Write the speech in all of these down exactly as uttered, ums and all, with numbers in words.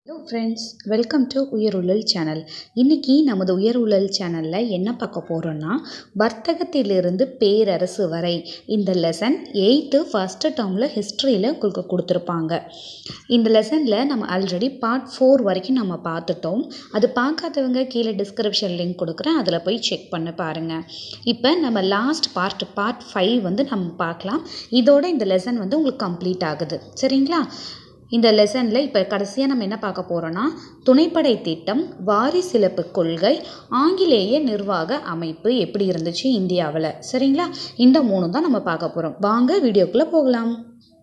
Hello friends, welcome to உயர்உழல் channel. இன்றைக்கி நமது உயர்உழல் சேனலில் என்ன பார்க்க போகிறோன்னா, வர்த்தகத்திலிருந்து பேரரசு வரை இந்த லெசன் எயித்து ஃபஸ்ட்டு டேர்மில் ஹிஸ்ட்ரியில் உங்களுக்கு கொடுத்துருப்பாங்க. இந்த லெசனில் நம்ம ஆல்ரெடி பார்ட் ஃபோர் வரைக்கும் நம்ம பார்த்துட்டோம். அது பார்க்காதவங்க கீழே டிஸ்கிரிப்ஷன் லிங்க் கொடுக்குறேன், அதில் போய் செக் பண்ணி பாருங்கள். இப்போ நம்ம லாஸ்ட் பார்ட் பார்ட் ஃபைவ் வந்து நம்ம பார்க்கலாம். இதோட இந்த லெசன் வந்து உங்களுக்கு கம்ப்ளீட் ஆகுது. சரிங்களா? இந்த லெசனில் இப்போ கடைசியாக நம்ம என்ன பார்க்க போகிறோன்னா, துணைப்படை திட்டம், வாரிசிலப்பு கொள்கை, ஆங்கிலேய நிர்வாக அமைப்பு எப்படி இருந்துச்சு இந்தியாவில். சரிங்களா? இந்த மூணு தான் நம்ம பார்க்க போகிறோம். வாங்க வீடியோக்குள்ளே போகலாம்.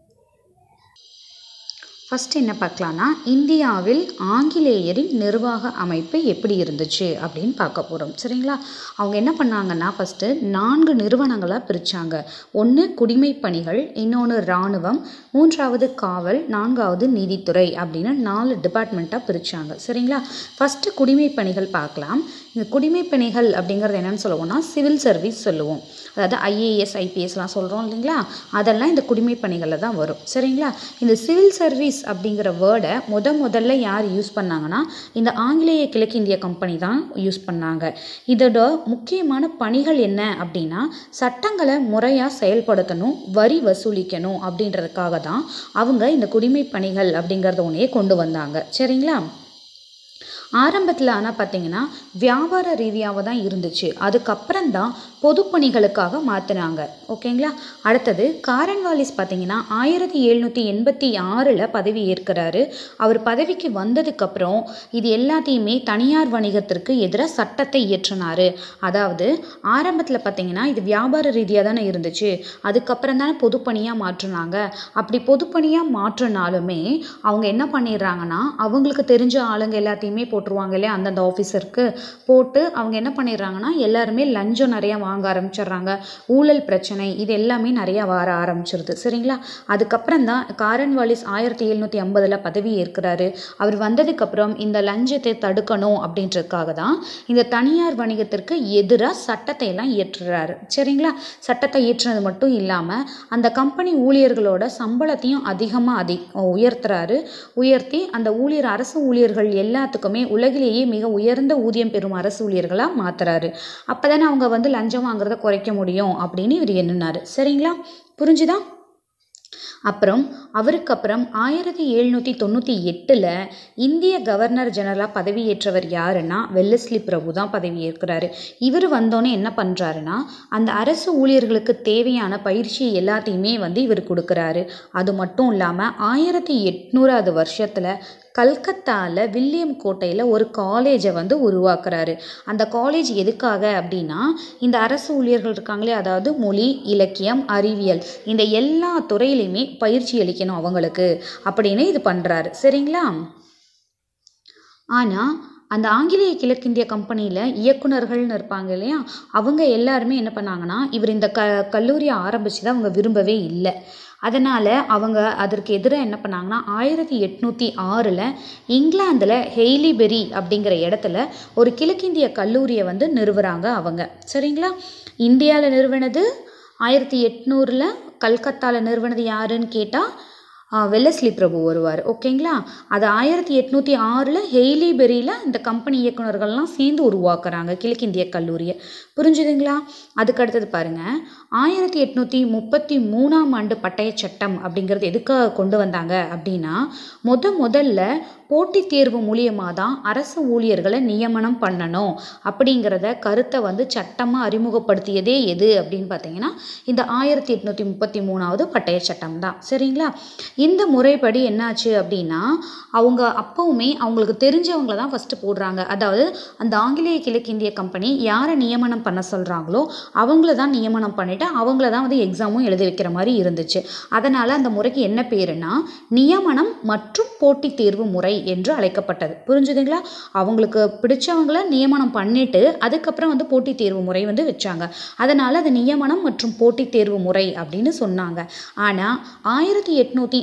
ஃபஸ்ட் என்ன பார்க்கலான்னா, இந்தியாவில் ஆங்கிலேயரின் நிர்வாக அமைப்பு எப்படி இருந்துச்சு அப்படின்னு பார்க்க போகிறோம். சரிங்களா? அவங்க என்ன பண்ணாங்கன்னா, ஃபஸ்ட்டு நான்கு நிறுவனங்களாக பிரித்தாங்க. ஒன்று குடிமைப் பணிகள், இன்னொன்று இராணுவம், மூன்றாவது காவல், நான்காவது நீதித்துறை அப்படின்னு நாலு டிபார்ட்மெண்ட்டாக பிரித்தாங்க. சரிங்களா? ஃபஸ்ட்டு குடிமைப் பணிகள் பார்க்கலாம். இந்த குடிமைப் பணிகள் அப்படிங்கிறது என்னென்னு சொல்லுவோம்னா, சிவில் சர்வீஸ் சொல்லுவோம். அதாவது ஐஏஎஸ் ஐபிஎஸ்லாம் சொல்கிறோம் இல்லைங்களா, அதெல்லாம் இந்த குடிமைப் பணிகளில் தான் வரும். சரிங்களா? இந்த சிவில் சர்வீஸ் அப்படிங்கிற வேர்டை முத முதல்ல யார் யூஸ் பண்ணாங்கன்னா, இந்த ஆங்கிலேய கிழக்கிந்திய கம்பெனி தான் யூஸ் பண்ணாங்க. இதோட முக்கியமான பணிகள் என்ன அப்படின்னா, சட்டங்களை முறையாக செயல்படுத்தணும், வரி வசூலிக்கணும் அப்படின்றதுக்காக தான் அவங்க இந்த குடிமைப் பணிகள் அப்படிங்கிறத ஒன்றையே கொண்டு வந்தாங்க. சரிங்களா? ஆரம்பத்தில் ஆனால் பார்த்திங்கன்னா வியாபார ரீதியாக தான் இருந்துச்சு. அதுக்கப்புறம் தான் பொதுப்பணிகளுக்காக மாற்றினாங்க. ஓகேங்களா? அடுத்தது காரன்வாலிஸ் பார்த்திங்கன்னா ஆயிரத்தி எழுநூற்றி எண்பத்தி ஆறில் பதவி ஏற்கிறாரு. அவர் பதவிக்கு வந்ததுக்கப்புறம் இது எல்லாத்தையுமே தனியார் வணிகத்திற்கு எதிராக சட்டத்தை இயற்றினார். அதாவது ஆரம்பத்தில் பார்த்திங்கன்னா இது வியாபார ரீதியாக தானே இருந்துச்சு, அதுக்கப்புறம் தானே பொதுப்பணியாக மாற்றினாங்க. அப்படி பொதுப்பணியாக மாற்றினாலுமே அவங்க என்ன பண்ணிடுறாங்கன்னா, அவங்களுக்கு தெரிஞ்ச ஆளுங்க எல்லாத்தையுமே போட்டுருவாங்க இல்லையா, அந்தந்த ஆஃபீஸருக்கு போட்டு அவங்க என்ன பண்ணிடுறாங்கன்னா, எல்லாருமே லஞ்சம் நிறையா வாங்க ஆரம்பிச்சிடுறாங்க. ஊழல் பிரச்சனை இது எல்லாமே நிறையா வர ஆரம்பிச்சிருது. சரிங்களா? அதுக்கப்புறம் தான் காரன்வாலிஸ் ஆயிரத்தி எழுநூற்றி ஐம்பதில் பதவி ஏற்கிறாரு. அவர் வந்ததுக்கப்புறம் இந்த லஞ்சத்தை தடுக்கணும் அப்படின்றதுக்காக தான் இந்த தனியார் வணிகத்திற்கு எதிராக சட்டத்தை எல்லாம் இயற்றுறாரு. சரிங்களா? சட்டத்தை இயற்றுறது மட்டும் இல்லாமல் அந்த கம்பெனி ஊழியர்களோட சம்பளத்தையும் அதிகமாக அதி உயர்த்துறாரு. உயர்த்தி அந்த ஊழியர் அரசு ஊழியர்கள் எல்லாத்துக்குமே உலகிலேயே மிக உயர்ந்த ஊதியம் பெறும் அரசு ஊழியர்களாக மாற்றுறாரு. அப்போ தானே அவங்க வந்து லஞ்சம் வாங்குறத குறைக்க முடியும் அப்படின்னு இவர் எண்ணினார். சரிங்களா? புரிஞ்சுதா? அப்புறம் அவருக்கு அப்புறம் ஆயிரத்தி எழுநூற்றி தொண்ணூற்றி எட்டில் இந்திய கவர்னர் ஜெனரலாக பதவியேற்றவர் யாருன்னா வெல்லஸ்லி பிரபு தான் பதவி ஏற்கிறாரு. இவர் வந்தோன்னே என்ன பண்ணுறாருன்னா, அந்த அரசு ஊழியர்களுக்கு தேவையான பயிற்சி எல்லாத்தையுமே வந்து இவர் கொடுக்குறாரு. அது மட்டும் இல்லாமல் ஆயிரத்தி எட்நூறாவது வருஷத்தில் கல்கத்தாவில் வில்லியம் கோட்டையில் ஒரு காலேஜை வந்து உருவாக்குறாரு. அந்த காலேஜ் எதுக்காக அப்படின்னா, இந்த அரசு ஊழியர்கள் இருக்காங்களே, அதாவது மொழி, இலக்கியம், அறிவியல் இந்த எல்லா துறையிலையுமே பயிற்சி அளிக்கணும் அவங்களுக்கு அப்படின்னு இது பண்ணுறாரு. சரிங்களா? ஆனால் அந்த ஆங்கிலேய கிழக்கிந்திய கம்பெனியில் இயக்குநர்கள்னு இருப்பாங்க இல்லையா, அவங்க எல்லாருமே என்ன பண்ணாங்கன்னா, இவர் இந்த க கல்லூரியை ஆரம்பிச்சதை அவங்க விரும்பவே இல்லை. அதனால் அவங்க அதற்கு எதிராக என்ன பண்ணாங்கன்னா, ஆயிரத்தி எட்நூற்றி ஆறில் இங்கிலாந்தில் ஹெய்லிபெரி அப்படிங்கிற இடத்துல ஒரு கிழக்கிந்திய கல்லூரியை வந்து நிறுவுறாங்க அவங்க. சரிங்களா? இந்தியாவில் நிறுவனது ஆயிரத்தி எட்நூறில், கல்கத்தாவில் நிறுவனது யாருன்னு கேட்டால் வெல்லஸ்லி பிரபு வருவார். ஓகேங்களா? அது ஆயிரத்தி எட்நூற்றி ஆறில் ஹெய்லிபெரியில் இந்த கம்பெனி இயக்குநர்கள்லாம் சேர்ந்து உருவாக்குறாங்க கிழக்கிந்திய கல்லூரியை. புரிஞ்சுதுங்களா? அதுக்கு அடுத்தது பாருங்கள், ஆயிரத்தி எட்நூற்றி முப்பத்தி மூணாம் ஆண்டு பட்டய சட்டம் அப்படிங்கிறது எதுக்காக கொண்டு வந்தாங்க அப்படின்னா, முத முதல்ல போட்டித் தேர்வு மூலியமாக தான் அரசு ஊழியர்களை நியமனம் பண்ணணும் அப்படிங்கிறத கருத்தை வந்து சட்டமாக அறிமுகப்படுத்தியதே எது அப்படின்னு பார்த்தீங்கன்னா, இந்த ஆயிரத்தி எட்நூற்றி முப்பத்தி மூணாவது பட்டய சட்டம் தான். சரிங்களா? இந்த முறைப்படி என்னாச்சு அப்படின்னா, அவங்க அப்போவுமே அவங்களுக்கு தெரிஞ்சவங்கள தான் ஃபஸ்ட்டு போடுறாங்க. அதாவது அந்த ஆங்கிலேய கிழக்கிந்திய கம்பெனி யாரை நியமனம் பண்ண சொல்கிறாங்களோ அவங்கள தான் நியமனம் பண்ணிவிட்டு அவங்கள தான் வந்து எக்ஸாமும் எழுத வைக்கிற மாதிரி இருந்துச்சு. அதனால் அந்த முறைக்கு என்ன பேருன்னா, நியமனம் மற்றும் போட்டித் தேர்வு முறை என்று அழைக்கப்பட்டது. புரிஞ்சுதுங்களா? அவங்களுக்கு பிடிச்சவங்கள நியமனம் பண்ணிட்டு அதுக்கப்புறம் வந்து போட்டித் தேர்வு முறை வந்து வச்சாங்க. அதனால் அது நியமனம் மற்றும் போட்டித் தேர்வு முறை அப்படின்னு சொன்னாங்க. ஆனால் ஆயிரத்தி எட்நூற்றி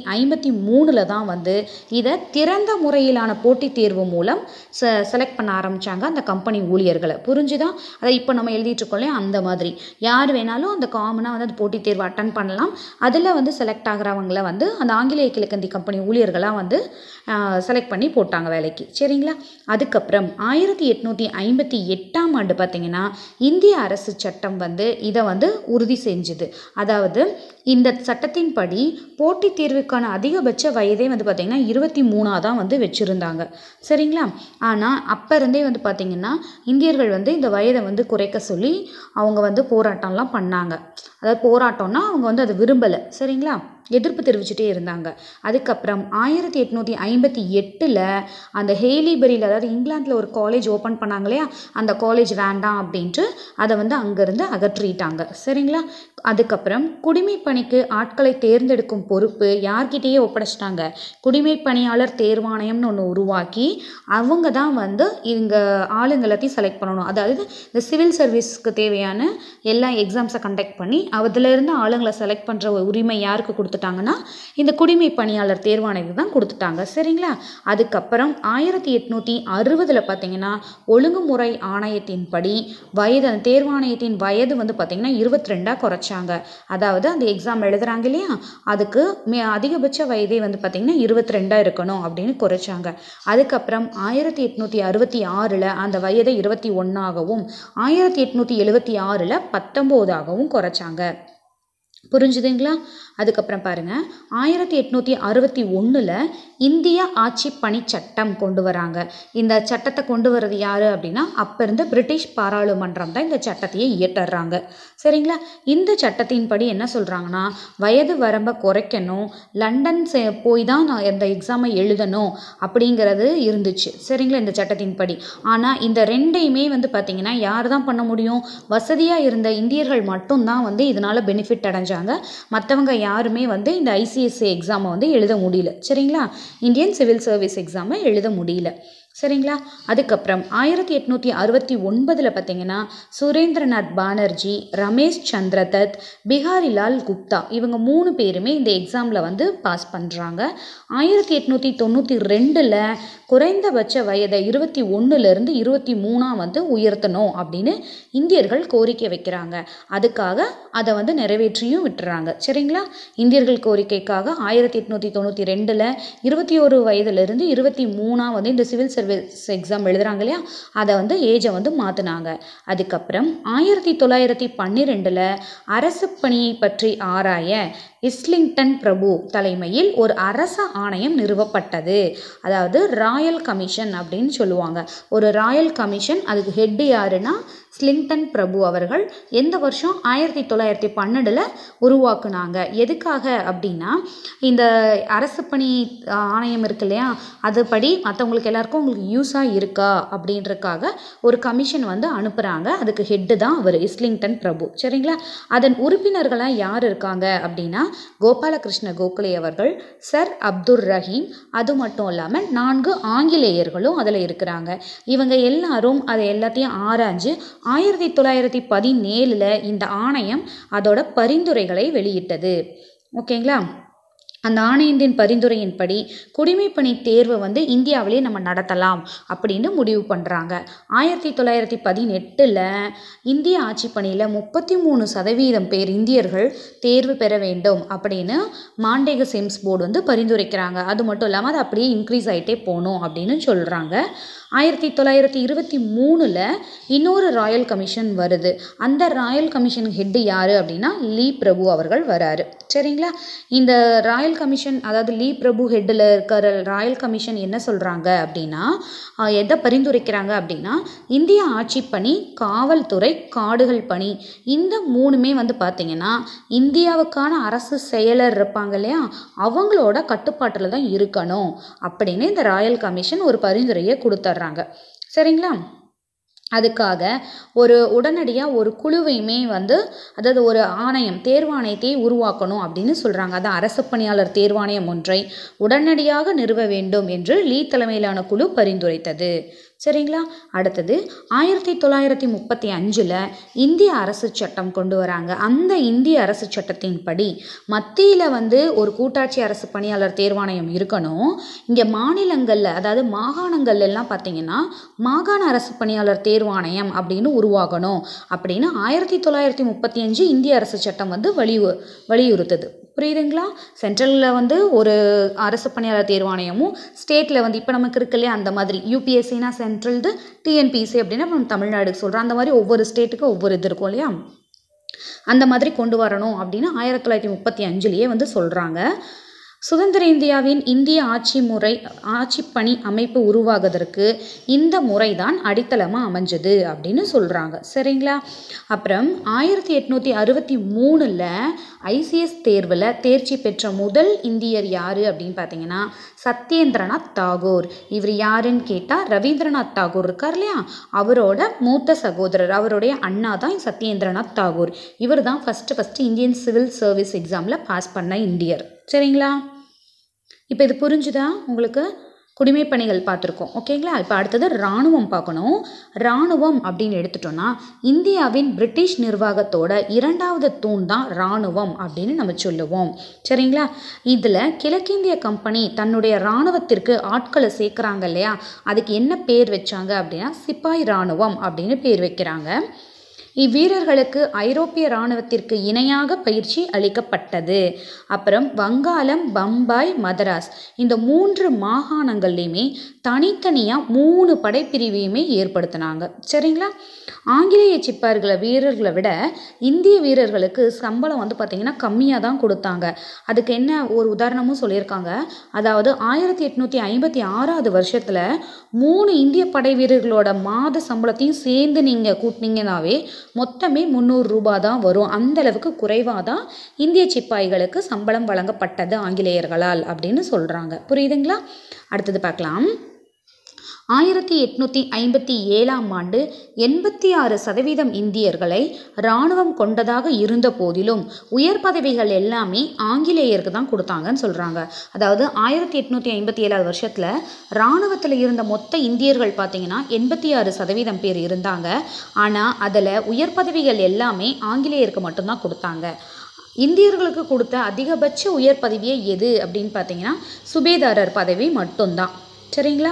ஐம்பத்தி மூணில் தான் வந்து இதை திறந்த முறையிலான போட்டித் தேர்வு மூலம் செ செலக்ட் பண்ண ஆரம்பித்தாங்க அந்த கம்பெனி ஊழியர்களை. புரிஞ்சுதா? அதை இப்போ நம்ம எழுதிட்டுருக்கோம்லையே அந்த மாதிரி யார் வேணாலும் அந்த காமனாக வந்து அந்த போட்டித் தேர்வு அட்டன் பண்ணலாம். அதில் வந்து செலக்ட் ஆகிறவங்கள வந்து அந்த ஆங்கிலேய கிழக்கிந்திய கம்பெனி ஊழியர்களாக வந்து செலக்ட் பண்ணி போட்டாங்க வேலைக்கு. சரிங்களா? அதுக்கப்புறம் ஆயிரத்தி எட்நூற்றி ஐம்பத்தி எட்டாம் ஆண்டு பார்த்திங்கன்னா இந்திய அரசு சட்டம் வந்து இதை வந்து உறுதி செஞ்சுது. அதாவது இந்த சட்டத்தின்படி போட்டித் தேர்வுக்கான அதிகபட்ச வயதே வந்து பார்த்திங்கன்னா இருபத்தி மூணாக தான் வந்து வச்சுருந்தாங்க. சரிங்களா? ஆனால் அப்போ இருந்தே வந்து பார்த்திங்கன்னா இந்தியர்கள் வந்து இந்த வயதை வந்து குறைக்க சொல்லி அவங்க வந்து போராட்டம்லாம் பண்ணாங்க. அதாவது போராட்டம்னா அவங்க வந்து அதை விரும்பலை. சரிங்களா? எதிர்ப்பு தெரிவிச்சுட்டே இருந்தாங்க. அதுக்கப்புறம் ஆயிரத்தி எட்நூற்றி ஐம்பத்தி எட்டில் அந்த ஹேலிபரியில், அதாவது இங்கிலாந்தில் ஒரு காலேஜ் ஓப்பன் பண்ணாங்க இல்லையா, அந்த காலேஜ் வேண்டாம் அப்படின்ட்டு அதை வந்து அங்கேருந்து அகற்றிட்டாங்க. சரிங்களா? அதுக்கப்புறம் குடிமை பணிக்கு ஆட்களை தேர்ந்தெடுக்கும் பொறுப்பு யார்கிட்டேயே ஒப்படைச்சிட்டாங்க. குடிமை பணியாளர் தேர்வாணையம்னு ஒன்று உருவாக்கி அவங்க தான் வந்து இங்கே ஆளுங்களையும் செலக்ட் பண்ணணும். அதாவது இந்த சிவில் சர்வீஸ்க்கு தேவையான எல்லா எக்ஸாம்ஸை கண்டக்ட் பண்ணி அதிலிருந்து ஆளுங்களை செலக்ட் பண்ணுற உரிமை யாருக்கு கொடுத்துட்டாங்கன்னா இந்த குடிமை பணியாளர் தேர்வாணையத்துக்கு தான் கொடுத்துட்டாங்க. சரிங்களா? அதுக்கப்புறம் ஆயிரத்தி எட்நூற்றி அறுபதில் பார்த்தீங்கன்னா ஒழுங்குமுறை ஆணையத்தின்படி வயது, அந்த தேர்வாணையத்தின் வயது வந்து பார்த்திங்கன்னா இருபத்தி ரெண்டாக குறைச்சாங்க. அதாவது அந்த எக்ஸாம் எழுதுறாங்க இல்லையா, அதுக்கு மே அதிகபட்ச வயதே வந்து பார்த்திங்கன்னா இருபத்தி ரெண்டாக இருக்கணும் அப்படின்னு குறைச்சாங்க. அதுக்கப்புறம் ஆயிரத்தி எட்நூற்றி அறுபத்தி ஆறில் அந்த வயதை இருபத்தி ஒன்றாகவும் ஆயிரத்தி எட்நூற்றி எழுபத்தி ஆறில் பத்தொம்போதாகவும் குறைச்சாங்க. புரிஞ்சுதுங்களா? அதுக்கப்புறம் பாருங்கள், ஆயிரத்தி எட்நூற்றி அறுபத்தி ஒன்றில் இந்திய ஆட்சி பணி சட்டம் கொண்டு வராங்க. இந்த சட்டத்தை கொண்டு வர்றது யார் அப்படின்னா அப்போ இருந்த பிரிட்டிஷ் பாராளுமன்றம் தான் இந்த சட்டத்தையே இயற்றுறாங்க. சரிங்களா? இந்த சட்டத்தின்படி என்ன சொல்கிறாங்கன்னா வயது வரம்பை குறைக்கணும், லண்டன் போய் தான் நான் இந்த எக்ஸாமை எழுதணும் அப்படிங்கிறது இருந்துச்சு. சரிங்களா? இந்த சட்டத்தின்படி. ஆனால் இந்த ரெண்டையுமே வந்து பார்த்திங்கன்னா யார் தான் பண்ண முடியும்? வசதியாக இருந்த இந்தியர்கள் மட்டும்தான் வந்து இதனால் பெனிஃபிட் அடைஞ்சாங்க. மற்றவங்க யாருமே வந்து இந்த ஐசிஎஸ்சி எக்ஸாமை வந்து எழுத முடியல. சரிங்களா? இந்தியன் சிவில் சர்வீஸ் எக்ஸாமை எழுத முடியல. சரிங்களா? அதுக்கப்புறம் ஆயிரத்தி எட்நூற்றி அறுபத்தி ஒன்பதில் பார்த்தீங்கன்னா சுரேந்திரநாத் பானர்ஜி, ரமேஷ் சந்திர தத், பிஹாரிலால் குப்தா இவங்க மூணு பேருமே இந்த எக்ஸாமில் வந்து பாஸ் பண்ணுறாங்க. ஆயிரத்தி எட்நூற்றி தொண்ணூற்றி ரெண்டில் குறைந்தபட்ச வயதை இருபத்தி ஒன்றுலேருந்து இருபத்தி மூணாக வந்து உயர்த்தணும் அப்படின்னு இந்தியர்கள் கோரிக்கை வைக்கிறாங்க. அதுக்காக அதை வந்து நிறைவேற்றியும் விட்டுறாங்க. சரிங்களா? இந்தியர்கள் கோரிக்கைக்காக ஆயிரத்தி எட்நூற்றி தொண்ணூற்றி ரெண்டில் இருபத்தி ஒரு வயதுலேருந்து இருபத்தி மூணாக வந்து இந்த சிவில் சர்வீஸ் எக்ஸாம் எழுதுறாங்க இல்லையா, அதை வந்து ஏஜை வந்து மாற்றினாங்க. அதுக்கப்புறம் ஆயிரத்தி தொள்ளாயிரத்தி பன்னிரெண்டில் அரசு பணியை பற்றி ஆராய இஸ்லிங்டன் பிரபு தலைமையில் ஒரு அரச ஆணையம் நிறுவப்பட்டது. அதாவது ராயல் கமிஷன் அப்படின்னு சொல்லுவாங்க. ஒரு ராயல் கமிஷன், அதுக்கு ஹெட் யாருன்னா ஸ்லிங்டன் பிரபு அவர்கள் எந்த வருஷம் ஆயிரத்தி தொள்ளாயிரத்தி பன்னெண்டில் உருவாக்குனாங்க. எதுக்காக அப்படின்னா இந்த அரசு பணி ஆணையம் இருக்கு இல்லையா, அதுபடி மற்றவங்களுக்கு எல்லாருக்கும் உங்களுக்கு யூஸாக இருக்கா அப்படின்றதுக்காக ஒரு கமிஷன் வந்து அனுப்புகிறாங்க. அதுக்கு ஹெட்டு தான் அவர் இஸ்லிங்டன் பிரபு. சரிங்களா? அதன் உறுப்பினர்களாக யார் இருக்காங்க அப்படின்னா கோபாலகிருஷ்ண கோகலே அவர்கள், சர் அப்துல் ரஹீம், அது மட்டும் இல்லாமல் நான்கு ஆங்கிலேயர்களும் அதில் இருக்கிறாங்க. இவங்க எல்லாரும் அதை எல்லாத்தையும் ஆராய்ஞ்சு ஆயிரத்தி தொள்ளாயிரத்தி பதினேழில் இந்த ஆணையம் அதோட பரிந்துரைகளை வெளியிட்டது. ஓகேங்களா? அந்த ஆணையத்தின் பரிந்துரையின்படி குடிமைப்பணி தேர்வை வந்து இந்தியாவிலே நம்ம நடத்தலாம் அப்படின்னு முடிவு பண்ணுறாங்க. ஆயிரத்தி தொள்ளாயிரத்தி பதினெட்டில் இந்திய ஆட்சி பணியில் முப்பத்தி மூணு சதவீதம் பேர் இந்தியர்கள் தேர்வு பெற வேண்டும் அப்படின்னு மாண்டேக செம்ஸ் போர்டு வந்து பரிந்துரைக்கிறாங்க. அது மட்டும் இல்லாமல் அது அப்படியே இன்க்ரீஸ் ஆகிட்டே போகணும் அப்படின்னு சொல்கிறாங்க. ஆயிரத்தி தொள்ளாயிரத்தி இருபத்தி மூணில் இன்னொரு ராயல் கமிஷன் வருது. அந்த ராயல் கமிஷன் ஹெட்டு யார் அப்படின்னா லீ பிரபு அவர்கள் வராரு. சரிங்களா? இந்த ராயல் கமிஷன், அதாவது லீ பிரபு ஹெட்டில் இருக்கிற ராயல் கமிஷன் என்ன சொல்கிறாங்க அப்படின்னா எதை பரிந்துரைக்கிறாங்க அப்படின்னா இந்திய ஆட்சி பணி, காவல்துறை, காடுகள் பணி இந்த மூணுமே வந்து பார்த்திங்கன்னா இந்தியாவுக்கான அரசு செயலர் இருப்பாங்க இல்லையா, அவங்களோட கட்டுப்பாட்டில் தான் இருக்கணும் அப்படின்னு இந்த ராயல் கமிஷன் ஒரு பரிந்துரையை கொடுத்துட்றாங்க. சரிங்களா? அதுக்காக ஒரு உடனடியாக ஒரு குழுவையுமே வந்து, அதாவது ஒரு ஆணையம், தேர்வாணையத்தை உருவாக்கணும் அப்படின்னு சொல்கிறாங்க. அதான் அரசு பணியாளர் தேர்வாணையம் ஒன்றை உடனடியாக நிறுவ வேண்டும் என்று லீ தலைமையிலான குழு பரிந்துரைத்தது. சரிங்களா? அடுத்தது ஆயிரத்தி தொள்ளாயிரத்தி முப்பத்தி அஞ்சில் இந்திய அரசு சட்டம் கொண்டு வராங்க. அந்த இந்திய அரசு சட்டத்தின்படி மத்தியில் வந்து ஒரு கூட்டாட்சி அரசு பணியாளர் தேர்வாணையம் இருக்கணும். இங்கே மாநிலங்களில் அதாவது மாகாணங்கள் எல்லாம் பார்த்தீங்கன்னா மாகாண அரசு பணியாளர் தேர்வாணையம் அப்படின்னு உருவாகணும் அப்படின்னு ஆயிரத்தி தொள்ளாயிரத்தி முப்பத்தி அஞ்சு இந்திய அரசு சட்டம் வந்து வலியு வலியுறுத்துது. புரியுதுங்களா? சென்ட்ரலில் வந்து ஒரு அரசு பணியாளர் தேர்வாணையமும் ஸ்டேட்டில் வந்து இப்போ நமக்கு இருக்கு இல்லையா அந்த மாதிரி யூபிஎஸ்சினா சென்ட்ரல்து, டிஎன்பிஎஸ்சி அப்படின்னா நம்ம தமிழ்நாடுக்கு சொல்கிறோம். அந்த மாதிரி ஒவ்வொரு ஸ்டேட்டுக்கும் ஒவ்வொரு இது இருக்கும் இல்லையா, அந்த மாதிரி கொண்டு வரணும் அப்படின்னு ஆயிரத்தி தொள்ளாயிரத்தி முப்பத்தி அஞ்சுலேயே வந்து சொல்கிறாங்க. சுதந்திர இந்தியாவின் இந்திய ஆட்சி முறை ஆட்சி பணி அமைப்பு உருவாகுவதற்கு இந்த முறை தான் அடித்தளமாக அமைஞ்சது அப்படின்னு சொல்கிறாங்க. சரிங்களா? அப்புறம் ஆயிரத்தி எட்நூற்றி அறுபத்தி மூணில் ஐசிஎஸ் தேர்வில் தேர்ச்சி பெற்ற முதல் இந்தியர் யார் அப்படின்னு பார்த்தீங்கன்னா சத்யேந்திரநாத் தாகூர். இவர் யாருன்னு கேட்டால் ரவீந்திரநாத் தாகூர் இருக்கார் இல்லையா, அவரோட மூத்த சகோதரர், அவருடைய அண்ணா தான் சத்யேந்திரநாத் தாகூர். இவர் தான் first first Indian civil service எக்ஸாமில் பாஸ் பண்ண இந்தியர். சரிங்களா? இப்போ இது புரிஞ்சுதா உங்களுக்கு? குடிமைப் பணிகள் பார்த்துருக்கோம். ஓகேங்களா? இப்போ அடுத்தது இராணுவம் பார்க்கணும். இராணுவம் அப்படின்னு எடுத்துட்டோன்னா இந்தியாவின் பிரிட்டிஷ் நிர்வாகத்தோட இரண்டாவது தூண் தான் இராணுவம் அப்படின்னு நம்ம சொல்லுவோம். சரிங்களா? இதில் கிழக்கிந்திய கம்பெனி தன்னுடைய இராணுவத்திற்கு ஆட்களை சேர்க்குறாங்க இல்லையா, அதுக்கு என்ன பேர் வச்சாங்க அப்படின்னா சிப்பாய் இராணுவம் அப்படின்னு பேர் வைக்கிறாங்க. இவ்வீரர்களுக்கு ஐரோப்பிய இராணுவத்திற்கு இணையாக பயிற்சி அளிக்கப்பட்டது. அப்புறம் வங்காளம், பம்பாய், மதராஸ் இந்த மூன்று மாகாணங்கள்லையுமே தனித்தனியாக மூணு படைப்பிரிவையுமே ஏற்படுத்தினாங்க. சரிங்களா? ஆங்கிலேய சிப்பாய்களை வீரர்களை விட இந்திய வீரர்களுக்கு சம்பளம் வந்து பார்த்திங்கன்னா கம்மியாக தான் கொடுத்தாங்க. அதுக்கு என்ன ஒரு உதாரணமும் சொல்லியிருக்காங்க. அதாவது ஆயிரத்தி எட்நூற்றி ஐம்பத்தி ஆறாவது வருஷத்தில் மூணு இந்திய படை வீரர்களோட மாத சம்பளத்தையும் சேர்ந்து நீங்கள் கூட்டினீங்கன்னாவே மொத்தமே முந்நூறு ரூபாய் தான் வரும். அந்த அளவுக்கு குறைவாக தான் இந்திய சிப்பாய்களுக்கு சம்பளம் வழங்கப்பட்டது ஆங்கிலேயர்களால் அப்படின்னு சொல்கிறாங்க. புரியுதுங்களா? அடுத்தது பார்க்கலாம். ஆயிரத்தி எட்நூற்றி ஐம்பத்தி ஏழாம் ஆண்டு எண்பத்தி ஆறு சதவீதம் இந்தியர்களை இராணுவம் கொண்டதாக இருந்த போதிலும் உயர் பதவிகள் எல்லாமே ஆங்கிலேயருக்கு தான் கொடுத்தாங்கன்னு சொல்கிறாங்க. அதாவது ஆயிரத்தி எட்நூற்றி ஐம்பத்தி ஏழாவது வருஷத்தில் இராணுவத்தில் இருந்த மொத்த இந்தியர்கள் பார்த்திங்கன்னா எண்பத்தி ஆறு சதவீதம் பேர் இருந்தாங்க. ஆனால் அதில் உயர் பதவிகள் எல்லாமே ஆங்கிலேயருக்கு மட்டும்தான் கொடுத்தாங்க. இந்தியர்களுக்கு கொடுத்த அதிகபட்ச உயர் பதவியே எது அப்படின்னு பார்த்தீங்கன்னா சுபேதாரர் பதவி மட்டும்தான். சரிங்களா?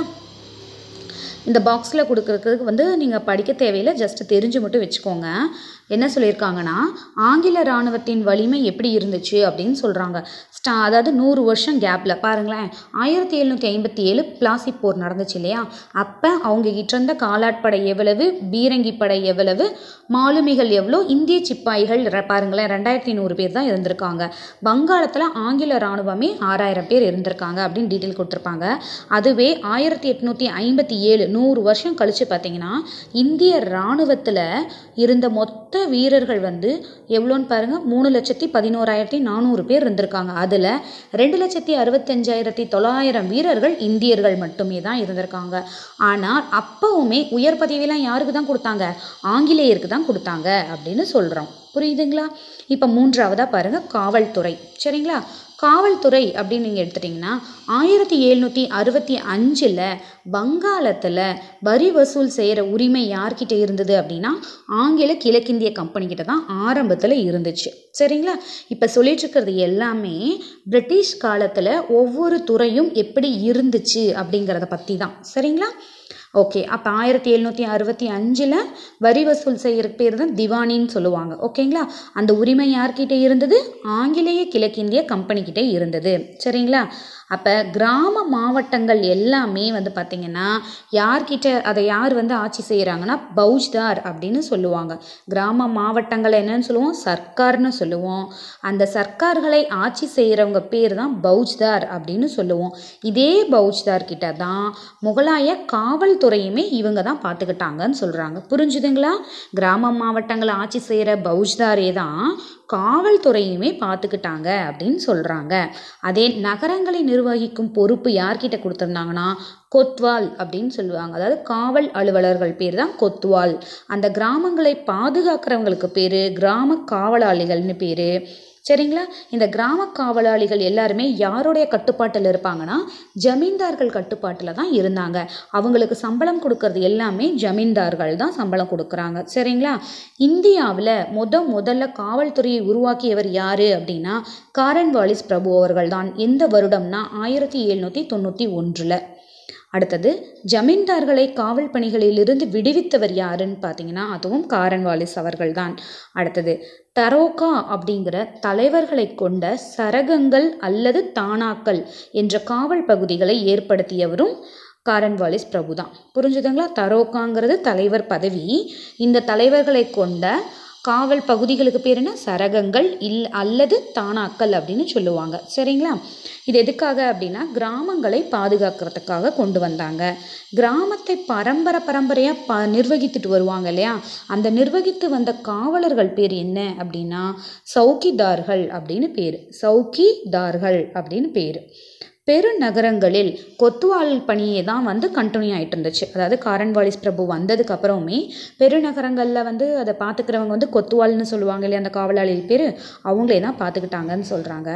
இந்த பாக்ஸில் கொடுக்குறதுக்கு வந்து நீங்கள் படிக்க தேவையில்லை, ஜஸ்ட் தெரிஞ்சு மட்டும் வச்சுக்கோங்க. என்ன சொல்லியிருக்காங்கன்னா ஆங்கில இராணுவத்தின் வலிமை எப்படி இருந்துச்சு அப்படின்னு சொல்கிறாங்க. ஸ்டா அதாவது நூறு வருஷம் கேப்பில் பாருங்களேன், ஆயிரத்தி எழுநூற்றி ஐம்பத்தி ஏழு பிளாசி போர் நடந்துச்சு இல்லையா, அப்போ அவங்க கிட்ட இருந்த காலாட்படை எவ்வளவு, பீரங்கி படை எவ்வளவு, மாலுமிகள் எவ்வளோ, இந்திய சிப்பாய்கள் பாருங்களேன் ரெண்டாயிரத்தி நூறு பேர் தான் இருந்திருக்காங்க. வங்காளத்தில் ஆங்கில இராணுவமே ஆறாயிரம் பேர் இருந்திருக்காங்க அப்படின்னு டீட்டெயில் கொடுத்துருப்பாங்க. அதுவே ஆயிரத்தி எட்நூற்றி ஐம்பத்தி ஏழு நூறு வருஷம் கழித்து பார்த்தீங்கன்னா இந்திய இராணுவத்தில் இருந்த மொத்த வீரர்கள் வந்து எவ்வளோன்னு பாருங்கள், மூணு லட்சத்தி பதினோராயிரத்தி நானூறு பேர் இருந்திருக்காங்க. அதில் ரெண்டு லட்சத்தி அறுபத்தஞ்சாயிரத்தி தொள்ளாயிரம் வீரர்கள் இந்தியர்கள் மட்டுமே தான் இருந்திருக்காங்க. ஆனால் அப்போவுமே உயர் பதவியெல்லாம் யாருக்கு தான் கொடுத்தாங்க, ஆங்கிலேயருக்கு தான் கொடுத்தாங்க அப்படின்னு சொல்கிறோம். புரியுதுங்களா? இப்போ மூன்றாவதாக பாருங்கள் காவல்துறை. சரிங்களா? காவல்துறை அப்படின்னு நீங்கள் எடுத்துட்டிங்கன்னா ஆயிரத்தி எழுநூற்றி அறுபத்தி அஞ்சில் வங்காளத்தில் வரி வசூல் செய்கிற உரிமை யார்கிட்ட இருந்தது அப்படின்னா ஆங்கில கிழக்கிந்திய கம்பெனிக்கிட்ட தான் ஆரம்பத்தில் இருந்துச்சு. சரிங்களா? இப்போ சொல்லிட்டுருக்கிறது எல்லாமே பிரிட்டிஷ் காலத்தில் ஒவ்வொரு துறையும் எப்படி இருந்துச்சு அப்படிங்கிறத பற்றி தான். சரிங்களா? ஓகே. அப்போ ஆயிரத்தி எழுநூற்றி அறுபத்தி அஞ்சில் வரி வசூல் செய்கிற பேர் தான் திவானின்னு சொல்லுவாங்க. ஓகேங்களா? அந்த உரிமை யார்கிட்ட இருந்தது, ஆங்கிலேய கிழக்கிந்திய கம்பெனிக்கிட்டே இருந்தது. சரிங்களா? அப்போ கிராம மாவட்டங்கள் எல்லாமே வந்து பார்த்திங்கன்னா யார்கிட்ட அதை யார் வந்து ஆட்சி செய்கிறாங்கன்னா பௌஜ்தார் அப்படின்னு சொல்லுவாங்க. கிராம மாவட்டங்கள் என்னன்னு சொல்லுவோம், சர்க்கார்னு சொல்லுவோம். அந்த சர்க்கார்களை ஆட்சி செய்கிறவங்க பேர் தான் பௌஜ்தார் அப்படின்னு சொல்லுவோம். இதே பௌஜ்தார் கிட்ட தான் முகலாய காவல்துறையுமே இவங்க தான் பார்த்துக்கிட்டாங்கன்னு சொல்கிறாங்க. புரிஞ்சுதுங்களா? கிராம மாவட்டங்களை ஆட்சி செய்கிற பௌஜ்தாரே தான் காவல்துறையுமே பார்த்துக்கிட்டாங்க அப்படின்னு சொல்கிறாங்க. அதே நகரங்களை நிர்வகிக்கும் பொறுப்பு யார்கிட்ட கொடுத்துருந்தாங்கன்னா கொத்வால் அப்படின்னு சொல்லுவாங்க. அதாவது காவல் அலுவலர்கள் பேர் தான் கொத்வால். அந்த கிராமங்களை பாதுகாக்கிறவங்களுக்கு பேர் கிராம காவலாளிகள்னு பேர். சரிங்களா? இந்த கிராம காவலாளிகள் எல்லாருமே யாருடைய கட்டுப்பாட்டில் இருப்பாங்கன்னா ஜமீன்தார்கள் கட்டுப்பாட்டில் தான் இருந்தாங்க. அவங்களுக்கு சம்பளம் கொடுக்கறது எல்லாமே ஜமீன்தார்கள் தான் சம்பளம் கொடுக்குறாங்க. சரிங்களா? இந்தியாவில் முத முதல்ல காவல்துறையை உருவாக்கியவர் யாரு அப்படின்னா காரன்வாலிஸ் பிரபு அவர்கள் தான். எந்த வருடம்னா ஆயிரத்தி எழுநூற்றி தொண்ணூற்றி ஒன்றில். அடுத்தது ஜமீன்தார்களை காவல் பணிகளிலிருந்து விடுவித்தவர் யாருன்னு பார்த்தீங்கன்னா அதுவும் காரன்வாலிஸ் அவர்கள் தான். அடுத்தது தரோகா அப்படிங்கிற தலைவர்களை கொண்ட சரகங்கள் அல்லது தானாக்கள் என்ற காவல் பகுதிகளை ஏற்படுத்தியவரும் காரன்வாலிஸ் பிரபு தான். புரிஞ்சுதுங்களா? தரோகாங்கிறது தலைவர் பதவி. இந்த தலைவர்களை கொண்ட காவல் பகுதிகளுக்கு பேர் என்ன? சரகங்கள் இல் அல்லது தானாக்கள் அப்படின்னு சொல்லுவாங்க. சரிங்களா? இது எதுக்காக அப்படின்னா கிராமங்களை பாதுகாக்கிறதுக்காக கொண்டு வந்தாங்க. கிராமத்தை பரம்பரை பரம்பரையாக ப நிர்வகித்துட்டு வருவாங்க இல்லையா, அந்த நிர்வகித்து வந்த காவலர்கள் பேர் என்ன அப்படின்னா சவுக்கிதார்கள் அப்படின்னு பேர். சவுக்கிதார்கள் அப்படின்னு பேர். பெருநகரங்களில் கொத்துவால் பணியை தான் வந்து கண்டினியூ ஆகிட்டு இருந்துச்சு. அதாவது காரன்வாலிஸ் பிரபு வந்ததுக்கு அப்புறமே பெருநகரங்களில் வந்து அதை பார்த்துக்கிறவங்க வந்து கொத்துவால்னு சொல்லுவாங்க இல்லையா, அந்த காவலாளி பேர், அவங்களே தான் பார்த்துக்கிட்டாங்கன்னு சொல்கிறாங்க.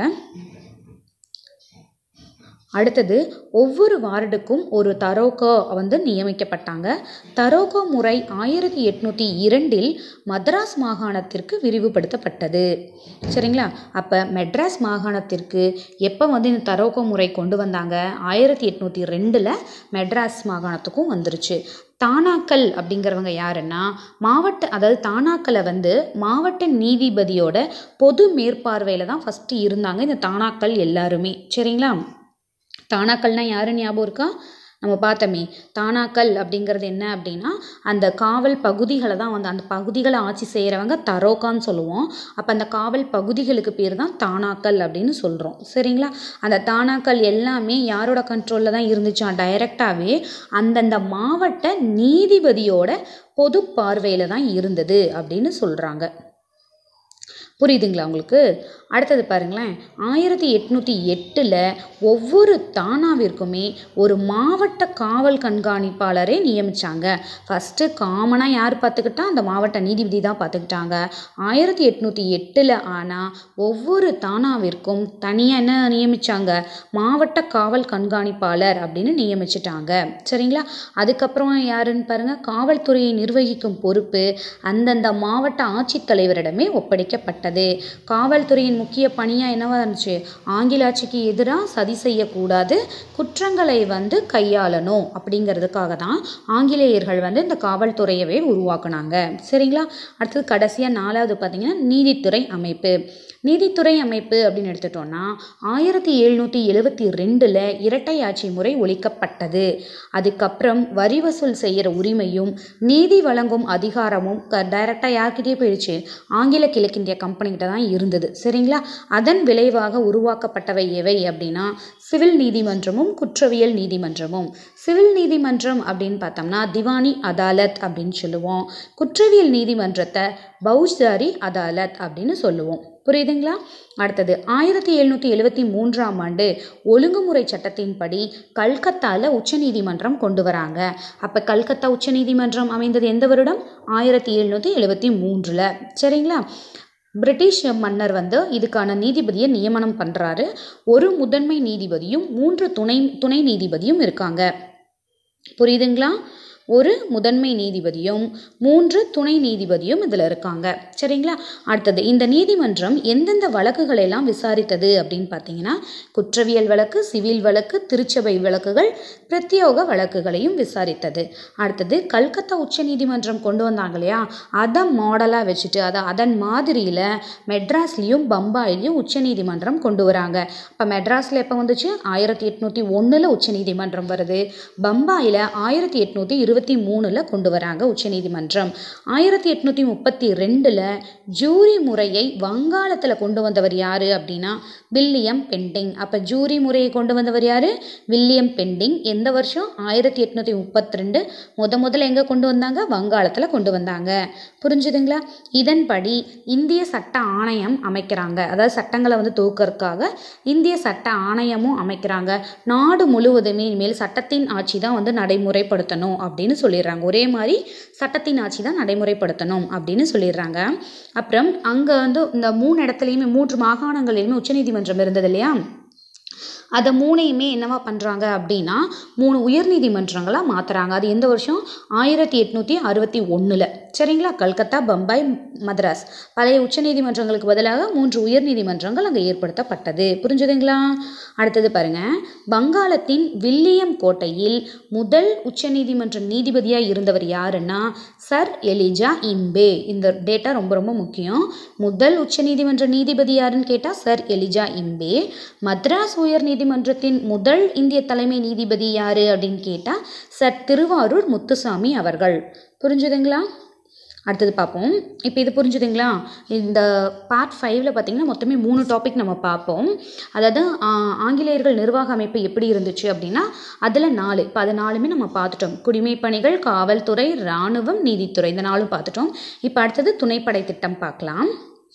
அடுத்தது ஒவ்வொரு வார்டுக்கும் ஒரு தரோகா வந்து நியமிக்கப்பட்டாங்க. தரோகா முறை ஆயிரத்தி எட்நூற்றி இரண்டில் மദ്രാஸ் மாகாணத்திற்கு விரிவுபடுத்தப்பட்டது. சரிங்களா? அப்போ மெட்ராஸ் மாகாணத்திற்கு எப்போ வந்து இந்த தரோகா முறை கொண்டு வந்தாங்க? ஆயிரத்தி எட்நூற்றி ரெண்டில் மெட்ராஸ் மாகாணத்துக்கும் வந்துருச்சு. தானாக்கள் அப்படிங்கிறவங்க யாருன்னா மாவட்ட அதாவது தானாக்களை வந்து மாவட்ட நீதிபதியோட பொது மேற்பார்வையில் தான் ஃபஸ்ட்டு இருந்தாங்க இந்த தானாக்கள் எல்லாருமே. சரிங்களா? தானாக்கள்னா யாரு ஞாபகம் இருக்கா? நம்ம பார்த்தோமே, தானாக்கள் அப்படிங்கிறது என்ன அப்படின்னா அந்த காவல் பகுதிகளை தான் வந்து அந்த பகுதிகளை ஆட்சி செய்கிறவங்க தரோகான்னு சொல்லுவோம். அப்போ அந்த காவல் பகுதிகளுக்கு பேர் தான் தானாக்கள் அப்படின்னு சொல்கிறோம். சரிங்களா? அந்த தானாக்கள் எல்லாமே யாரோட கண்ட்ரோலில் தான் இருந்துச்சா? டைரெக்டாகவே அந்தந்த மாவட்ட நீதிபதியோட பொது பார்வையில் தான் இருந்தது அப்படின்னு சொல்கிறாங்க. புரியுதுங்களா உங்களுக்கு? அடுத்தது பாருங்களேன், ஆயிரத்தி எட்நூற்றி எட்டில் ஒவ்வொரு தானாவிற்குமே ஒரு மாவட்ட காவல் கண்காணிப்பாளரே நியமித்தாங்க. ஃபஸ்ட்டு காமனாக யார் பார்த்துக்கிட்டா? அந்த மாவட்ட நீதிபதி தான் பார்த்துக்கிட்டாங்க. ஆயிரத்தி எட்நூற்றி எட்டில் ஆனால் ஒவ்வொரு தானாவிற்கும் தனியாக என்ன நியமித்தாங்க? மாவட்ட காவல் கண்காணிப்பாளர் அப்படின்னு நியமிச்சிட்டாங்க. சரிங்களா? அதுக்கப்புறம் யாருன்னு பாருங்கள், காவல்துறையை நிர்வகிக்கும் பொறுப்பு அந்தந்த மாவட்ட ஆட்சித்தலைவரிடமே ஒப்படைக்கப்பட்டது. காவல்துறையின் முக்கிய பணியாக என்னவா இருந்துச்சு? ஆங்கில ஆட்சிக்கு எதிராக சதி செய்யக்கூடாது, குற்றங்களை வந்து கையாளணும் அப்படிங்கிறதுக்காக தான் ஆங்கிலேயர்கள் வந்து இந்த காவல்துறையவே உருவாக்குனாங்க. சரிங்களா? அடுத்தது கடைசியாக நாலாவது பார்த்தீங்கன்னா நீதித்துறை அமைப்பு. நீதித்துறை அமைப்பு அப்படின்னு எடுத்துட்டோம்னா ஆயிரத்தி எழுநூற்றி எழுபத்தி ரெண்டில் இரட்டை ஆட்சி முறை ஒழிக்கப்பட்டது. அதுக்கப்புறம் வரி வசூல் செய்கிற உரிமையும் நீதி வழங்கும் அதிகாரமும் க டைரெக்டாக யார்கிட்டயே போயிடுச்சு? ஆங்கில கிழக்கிந்திய கம்பெனிகிட்ட தான் இருந்தது. சரிங்களா? அதன் விளைவாக உருவாக்கப்பட்டவை எவை அப்படின்னா சிவில் நீதிமன்றமும் குற்றவியல் நீதிமன்றமும். சிவில் நீதிமன்றம் அப்படின்னு பார்த்தோம்னா திவானி அதாலத் அப்படின்னு சொல்லுவோம். குற்றவியல் நீதிமன்றத்தை பௌஜ்தாரி அதாலத் அப்படின்னு சொல்லுவோம். புரியுதுங்களா? அடுத்தது ஆயிரத்தி எழுநூற்றி எழுபத்தி மூன்றாம் ஆண்டு ஒழுங்குமுறை சட்டத்தின்படி கல்கத்தாவில் உச்சநீதிமன்றம் கொண்டு வராங்க. அப்போ கல்கத்தா உச்சநீதிமன்றம் அமைந்தது எந்த வருடம்? ஆயிரத்தி எழுநூற்றி எழுபத்தி மூன்றில். சரிங்களா? பிரிட்டிஷ் மன்னர் வந்து இதுக்கான நீதிபதியை நியமனம் பண்ணுறாரு. ஒரு முதன்மை நீதிபதியும் மூன்று துணை துணை நீதிபதியும் இருக்காங்க. புரியுதுங்களா? ஒரு முதன்மை நீதிபதியும் மூன்று துணை நீதிபதியும் இதில் இருக்காங்க. சரிங்களா? அடுத்தது இந்த நீதிமன்றம் எந்தெந்த வழக்குகளை எல்லாம் விசாரித்தது அப்படின்னு பார்த்தீங்கன்னா குற்றவியல் வழக்கு, சிவில் வழக்கு, திருச்சபை வழக்குகள், பிரத்யோக வழக்குகளையும் விசாரித்தது. அடுத்தது கல்கத்தா உச்ச நீதிமன்றம் கொண்டு வந்தாங்க இல்லையா, அதை மாடலாக வச்சுட்டு அதை அதன் மாதிரியில் மெட்ராஸ்லேயும் பம்பாயிலையும் உச்ச நீதிமன்றம் கொண்டு வராங்க. இப்போ மெட்ராஸில் எப்போ வந்துச்சு? ஆயிரத்தி எட்நூற்றி ஒன்றில் உச்ச நீதிமன்றம் வருது. பம்பாயில் ஆயிரத்தி எட்நூற்றி இருபத்தி மூணில் கொண்டு வராங்க உச்சநீதிமன்றம். ஆயிரத்தி எட்நூற்றி முப்பத்தி ரெண்டில் ஜூரி முறையை வங்காளத்தில் கொண்டு வந்தவர் யார் அப்படின்னா வில்லியம் பெண்டிங். அப்போ ஜூரி முறையை கொண்டு வந்தவர் யார்? William Bentinck. எந்த வருஷம்? ஆயிரத்தி எட்நூற்றி முப்பத்தி ரெண்டு. முத முதல்ல எங்கே கொண்டு வந்தாங்க? வங்காளத்தில் கொண்டு வந்தாங்க. புரிஞ்சுதுங்களா? இதன்படி இந்திய சட்ட ஆணையம் அமைக்கிறாங்க. அதாவது சட்டங்களை வந்து தூக்கறதுக்காக இந்திய சட்ட ஆணையமும் அமைக்கிறாங்க. நாடு முழுவதுமே இனிமேல் சட்டத்தின் ஆட்சி தான் வந்து நடைமுறைப்படுத்தணும் அப்படின்னு அப்படின்னு சொல்லிடுறாங்க. ஒரே மாதிரி சட்டத்தின் ஆட்சி தான் நடைமுறைப்படுத்தணும் அப்படின்னு சொல்லிடுறாங்க. அப்புறம் அங்கே வந்து இந்த மூணு இடத்துலையுமே மூன்று மாகாணங்களிலுமே உச்சநீதிமன்றம் இருந்தது இல்லையா, அதை மூணையுமே என்னவா பண்ணுறாங்க அப்படின்னா மூணு உயர்நீதிமன்றங்களாக மாற்றுறாங்க. அது எந்த வருஷம்? ஆயிரத்தி எட்நூற்றி அறுபத்தி ஒன்றில். சரிங்களா? கல்கத்தா, பம்பாய், மദ്രാஸ் பழைய உச்சநீதிமன்றங்களுக்கு பதிலாக மூன்று உயர்நீதிமன்றங்கள் அங்கே ஏற்படுத்தப்பட்டது. புரிஞ்சுதுங்களா? அடுத்தது பாருங்க, வங்காளத்தின் வில்லியம் கோட்டையில் முதல் உச்சநீதிமன்ற நீதிபதியாக இருந்தவர் யாருன்னா சர் எலிஜா இம்பே. இந்த டேட்டா ரொம்ப ரொம்ப முக்கியம். முதல் உச்சநீதிமன்ற நீதிபதி யாருன்னு கேட்டால் சர் எலிஜா இம்பே. மദ്രാஸ் உயர் நீதிமன்றத்தின் முதல் இந்திய தலைமை நீதிபதி யாரு அப்படின்னு கேட்டால் சர் திருவாரூர் முத்துசாமி அவர்கள். புரிஞ்சுதுங்களா? அடுத்தது பார்ப்போம். இப்போ இது புரிஞ்சுதுங்களா? இந்த பார்ட் ஃபைவ்ல பார்த்தீங்கன்னா மொத்தமே மூணு டாபிக் நம்ம பார்ப்போம். அதாவது ஆங்கிலேயர்கள் நிர்வாக அமைப்பு எப்படி இருந்துச்சு அப்படின்னா அதில் நாலு. இப்போ அது நாலுமே நம்ம பார்த்துட்டோம். குடிமைப்பணிகள், காவல்துறை, இராணுவம், நீதித்துறை, இந்த நாலும் பார்த்துட்டோம். இப்போ அடுத்தது துணைப்படை திட்டம் பார்க்கலாம்.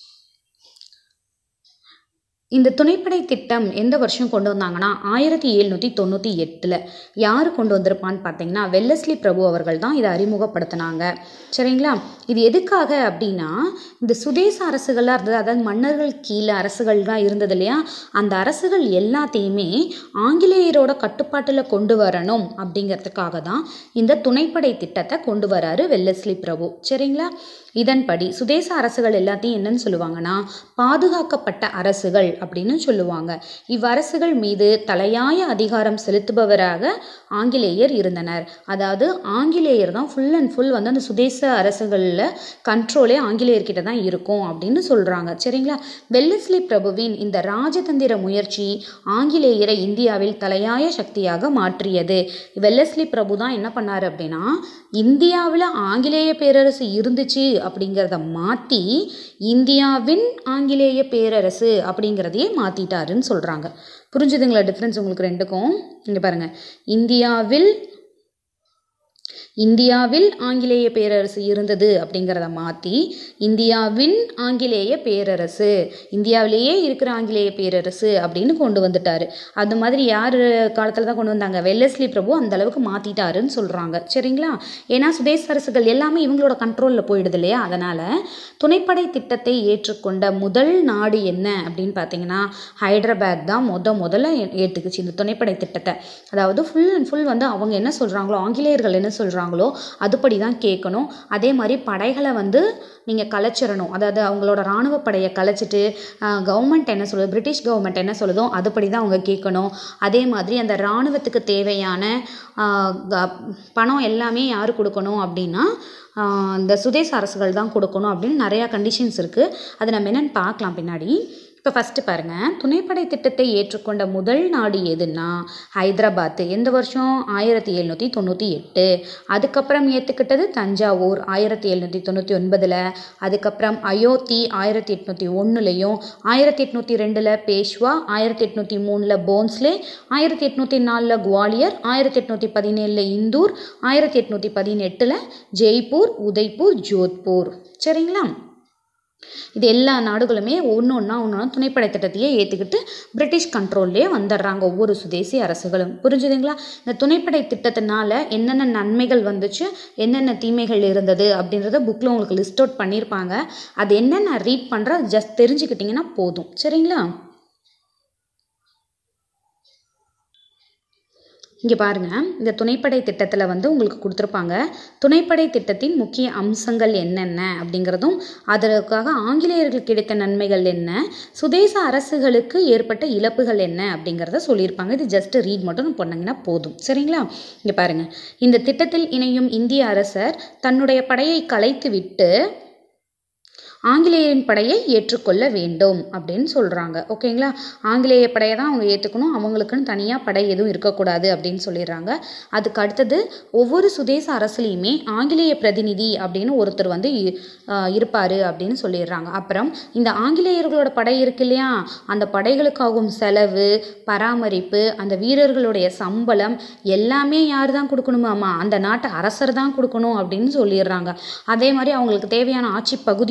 இந்த துணைப்படை திட்டம் எந்த வருஷம் கொண்டு வந்தாங்கன்னா ஆயிரத்தி எழுநூற்றி தொண்ணூற்றி எட்டில். யார் கொண்டு வந்திருப்பான்னு பார்த்தீங்கன்னா வெல்லஸ்லி பிரபு அவர்கள் தான் இதை அறிமுகப்படுத்தினாங்க. சரிங்களா? இது எதுக்காக அப்படின்னா இந்த சுதேச அரசுகளாக இருந்தது, அதாவது மன்னர்கள் கீழே அரசுகள்லாம் இருந்தது இல்லையா, அந்த அரசுகள் எல்லாத்தையுமே ஆங்கிலேயரோட கட்டுப்பாட்டில் கொண்டு வரணும் அப்படிங்கிறதுக்காக தான் இந்த துணைப்படை திட்டத்தை கொண்டு வராரு வெல்லஸ்லி பிரபு. சரிங்களா? இதன்படி சுதேச அரசுகள் எல்லாத்தையும் என்னன்னு சொல்லுவாங்கன்னா பாதுகாக்கப்பட்ட அரசுகள் அப்படின்னு சொல்லுவாங்க. இவ்வரசுகள் மீது தலையாய அதிகாரம் செலுத்துபவராக ஆங்கிலேயர் இருந்தனர். அதாவது ஆங்கிலேயர் தான் ஃபுல் அண்ட் ஃபுல் வந்து அந்த சுதேச அரசுகளில் கண்ட்ரோலே ஆங்கிலேயர்கிட்ட தான் இருக்கும் அப்படின்னு சொல்கிறாங்க. சரிங்களா? வெல்லஸ்லி பிரபுவின் இந்த ராஜதந்திர முயற்சி ஆங்கிலேயரை இந்தியாவில் தலையாய சக்தியாக மாற்றியது. வெல்லஸ்லி பிரபு தான் என்ன பண்ணார் அப்படின்னா இந்தியாவில் ஆங்கிலேய பேரரசு இருந்துச்சு அப்படிங்கிறத மாற்றி இந்தியாவின் ஆங்கிலேய பேரரசு அப்படிங்கிறதையே மாற்றிட்டாருன்னு சொல்கிறாங்க. புரிஞ்சுதுங்களா டிஃப்ரென்ஸ் உங்களுக்கு ரெண்டுக்கும்? இங்கே பாருங்கள், இந்தியாவில் இந்தியாவில் ஆங்கிலேய பேரரசு இருந்தது அப்படிங்கிறத மாற்றி இந்தியாவின் ஆங்கிலேய பேரரசு, இந்தியாவிலேயே இருக்கிற ஆங்கிலேய பேரரசு அப்படின்னு கொண்டு வந்துட்டார். அது மாதிரி யார் காலத்தில் தான் கொண்டு வந்தாங்க? வெல்லஸ்லி பிரபு அந்த அளவுக்கு மாற்றிட்டாருன்னு சொல்கிறாங்க. சரிங்களா? ஏன்னா சுதேச அரசுகள் எல்லாமே இவங்களோட கண்ட்ரோலில் போயிடுது இல்லையா, அதனால் துணைப்படை திட்டத்தை ஏற்றுக்கொண்ட முதல் நாடு என்ன அப்படின்னு பார்த்தீங்கன்னா ஹைதராபாத் தான் முத முதல்ல ஏற்றுக்குச்சு இந்த துணைப்படை திட்டத்தை. அதாவது ஃபுல் அண்ட் ஃபுல் வந்து அவங்க என்ன சொல்கிறாங்களோ, ஆங்கிலேயர்கள் என்ன சொல்கிறாங்க அதுபடி தான் கேட்கணும். அதே மாதிரி படைகளை வந்து நீங்கள் கலைச்சிடணும். அதாவது அவங்களோட இராணுவ படையை கலைச்சிட்டு கவர்மெண்ட் என்ன சொல்லுது, பிரிட்டிஷ் கவர்மெண்ட் என்ன சொல்லுதோ அதுபடி தான் அவங்க கேட்கணும். அதே மாதிரி அந்த இராணுவத்துக்கு தேவையான பணம் எல்லாமே யார் கொடுக்கணும் அப்படின்னா இந்த சுதேச அரசுகள் தான் கொடுக்கணும் அப்படின்னு நிறையா கண்டிஷன்ஸ் இருக்குது. அதை நம்ம என்னென்னு பார்க்கலாம் பின்னாடி. இப்போ ஃபஸ்ட்டு பாருங்கள், துணைப்படை திட்டத்தை ஏற்றுக்கொண்ட முதல் நாடு எதுன்னா ஹைதராபாத். எந்த வருஷம்? ஆயிரத்தி எழுநூற்றி தொண்ணூற்றி எட்டு. அதுக்கப்புறம் ஏற்றுக்கிட்டது தஞ்சாவூர் ஆயிரத்தி எழுநூற்றி தொண்ணூற்றி ஒன்பதில். அதுக்கப்புறம் அயோத்தி ஆயிரத்தி எட்நூற்றி ஒன்றுலையும், ஆயிரத்தி எட்நூற்றி ரெண்டில் பேஷ்வா, ஆயிரத்தி எட்நூற்றி மூணில் போன்ஸ்லே, ஆயிரத்தி எட்நூற்றி நாலில் குவாலியர், ஆயிரத்தி எட்நூற்றி பதினேழில் இந்தூர், ஆயிரத்தி எட்நூற்றி பதினெட்டில் ஜெய்ப்பூர், உதய்பூர், ஜோத்பூர். சரிங்களா? இது எல்லா நாடுகளுமே ஒன்று ஒன்றா ஒன்று ஒன்றா துணைப்படை திட்டத்தையே ஏற்றுக்கிட்டு பிரிட்டிஷ் கண்ட்ரோல்லே வந்துடுறாங்க ஒவ்வொரு சுதேசி அரசுகளும். புரிஞ்சுதுங்களா? இந்த துணைப்படை திட்டத்தினால என்னென்ன நன்மைகள் வந்துச்சு, என்னென்ன தீமைகள் இருந்தது அப்படின்றத புக்கில் உங்களுக்கு லிஸ்ட் அவுட் பண்ணியிருப்பாங்க. அது என்னென்ன ரீட் பண்ணுற ஜஸ்ட் தெரிஞ்சுக்கிட்டிங்கன்னா போதும். சரிங்களா? இங்கே பாருங்கள், இந்த துணைப்படை திட்டத்தில் வந்து உங்களுக்கு கொடுத்துருப்பாங்க துணைப்படை திட்டத்தின் முக்கிய அம்சங்கள் என்னென்ன அப்படிங்கிறதும், அதற்காக ஆங்கிலேயர்களுக்கு கிடைத்த நன்மைகள் என்ன, சுதேச அரசுகளுக்கு ஏற்பட்ட இழப்புகள் என்ன அப்படிங்கிறத சொல்லியிருப்பாங்க. இது ஜஸ்ட் ரீட் மட்டும் பண்ணீங்கன்னா போதும். சரிங்களா? இங்கே பாருங்கள், இந்த திட்டத்தில் இணையும் இந்திய அரசர் தன்னுடைய படையை கலைத்து விட்டு ஆங்கிலேயரின் படையை ஏற்றுக்கொள்ள வேண்டும் அப்படின்னு சொல்கிறாங்க. ஓகேங்களா? ஆங்கிலேய படையை தான் அவங்க ஏற்றுக்கணும், அவங்களுக்குன்னு தனியாக படை எதுவும் இருக்கக்கூடாது அப்படின்னு சொல்லிடுறாங்க. அதுக்கு அடுத்தது ஒவ்வொரு சுதேச அரசுலேயுமே ஆங்கிலேய பிரதிநிதி அப்படின்னு ஒருத்தர் வந்து இருப்பார் அப்படின்னு சொல்லிடுறாங்க. அப்புறம் இந்த ஆங்கிலேயர்களோட படை இருக்கு இல்லையா, அந்த படைகளுக்காகும் செலவு, பராமரிப்பு, அந்த வீரர்களுடைய சம்பளம் எல்லாமே யார் தான் கொடுக்கணுமாமா? அந்த நாட்டு அரசர் தான் கொடுக்கணும் அப்படின்னு சொல்லிடுறாங்க. அதே மாதிரி அவங்களுக்கு தேவையான ஆட்சி பகுதியையும்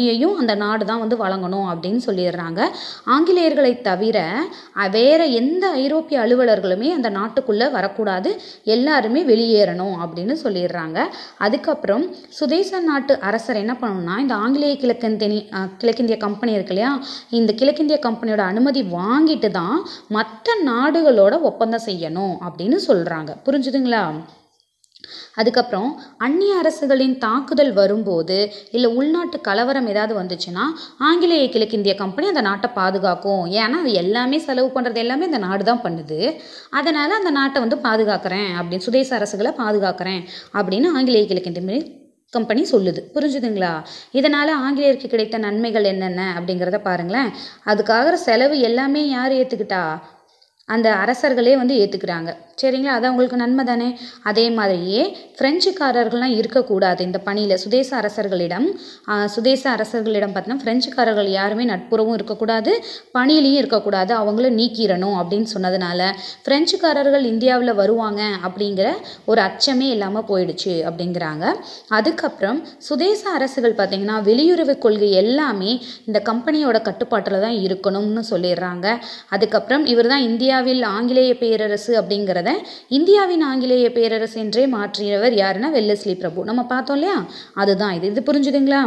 அந்த நாடு தான் வந்து வழங்கணும் அப்படின்னு சொல்லிடுறாங்க. ஆங்கிலேயர்களை தவிர வேறு எந்த ஐரோப்பிய அலுவலர்களுமே அந்த நாட்டுக்குள்ளே வரக்கூடாது, எல்லாருமே வெளியேறணும் அப்படின்னு சொல்லிடுறாங்க. அதுக்கப்புறம் சுதேச நாட்டு அரசர் என்ன பண்ணணும்னா இந்த ஆங்கிலேய கிழக்கிந்திய கிழக்கிந்திய கம்பெனி இருக்கு இல்லையா, இந்த கிழக்கிந்திய கம்பெனியோட அனுமதி வாங்கிட்டு தான் மற்ற நாடுகளோட ஒப்பந்தம் செய்யணும் அப்படின்னு சொல்கிறாங்க. புரிஞ்சுதுங்களா? அதுக்கப்புறம் அந்நிய அரசுகளின் தாக்குதல் வரும்போது இல்லை உள்நாட்டு கலவரம் ஏதாவது வந்துச்சுன்னா ஆங்கிலேய கிழக்கிந்திய கம்பெனி அந்த நாட்டை பாதுகாக்கும். ஏன்னா அது எல்லாமே செலவு பண்ணுறது எல்லாமே அந்த நாடு தான் பண்ணுது. அதனால் அந்த நாட்டை வந்து பாதுகாக்கிறேன் அப்படின்னு, சுதேச அரசுகளை பாதுகாக்கிறேன் அப்படின்னு ஆங்கிலேய கிழக்கிந்திய கம்பெனி சொல்லுது. புரிஞ்சுதுங்களா? இதனால் ஆங்கிலேயருக்கு கிடைத்த நன்மைகள் என்னென்ன அப்படிங்கிறத பாருங்களேன். அதுக்காக செலவு எல்லாமே யார் ஏற்றுக்கிட்டா? அந்த அரசர்களே வந்து ஏற்றுக்கிறாங்க. சரிங்களா? அது அவங்களுக்கு நன்மை தானே. அதே மாதிரியே ஃப்ரெஞ்சுக்காரர்கள்லாம் இருக்கக்கூடாது இந்த பணியில். சுதேச அரசர்களிடம் சுதேச அரசர்களிடம் பார்த்தீங்கன்னா ஃப்ரெஞ்சுக்காரர்கள் யாருமே நட்புறவும் இருக்கக்கூடாது, பணியிலையும் இருக்கக்கூடாது, அவங்கள நீக்கிடணும் அப்படின்னு சொன்னதுனால ஃப்ரெஞ்சுக்காரர்கள் இந்தியாவில் வருவாங்க அப்படிங்கிற ஒரு அச்சமே இல்லாமல் போயிடுச்சு அப்படிங்கிறாங்க. அதுக்கப்புறம் சுதேச அரசுகள் பார்த்திங்கன்னா வெளியுறவு கொள்கை எல்லாமே இந்த கம்பெனியோட கட்டுப்பாட்டில் தான் இருக்கணும்னு சொல்லிடுறாங்க. அதுக்கப்புறம் இவர் தான் இந்தியாவில் ஆங்கிலேய பேரரசு அப்படிங்கிற இந்தியாவின் ஆங்கிலேய பேரரசு என்றே மாற்றியவர் யாருன்னா வெல்லஸ்லி பிரபு. நம்ம பார்த்தோம் இல்லையா, அதுதான் இது. இது புரிஞ்சுதுங்களா?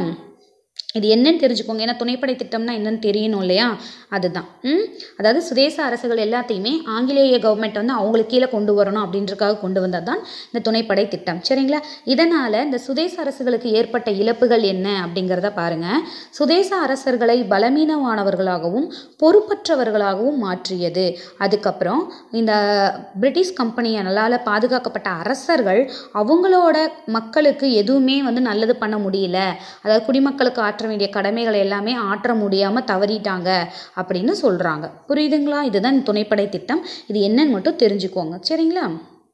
இது என்னன்னு தெரிஞ்சுக்கோங்க. ஏன்னா துணைப்படை திட்டம்னா என்னன்னு தெரியணும் இல்லையா, அதுதான். ம் அதாவது சுதேச அரசுகள் எல்லாத்தையுமே ஆங்கிலேய கவர்மெண்ட் வந்து அவங்களுக்கு கீழே கொண்டு வரணும் அப்படின்றக்காக கொண்டு வந்தது தான் இந்த துணைப்படை திட்டம். சரிங்களா? இதனால் இந்த சுதேச அரசுகளுக்கு ஏற்பட்ட இழப்புகள் என்ன அப்படிங்கிறத பாருங்கள். சுதேச அரசர்களை பலவீனமானவர்களாகவும் பொறுப்பற்றவர்களாகவும் மாற்றியது. அதுக்கப்புறம் இந்த பிரிட்டிஷ் கம்பெனியால் பாதுகாக்கப்பட்ட அரசர்கள் அவங்களோட மக்களுக்கு எதுவுமே வந்து நல்லது பண்ண முடியல, அதாவது குடிமக்களுக்கு ஆற்ற வேண்டிய கடமைகளை எல்லாமே ஆற்ற முடியாமல் தவறிட்டாங்க அப்படின்னு சொல்கிறாங்க. புரியுதுங்களா? இதுதான் துணைப்படை திட்டம். இது என்னன்னு மட்டும் தெரிஞ்சுக்கோங்க. சரிங்களா?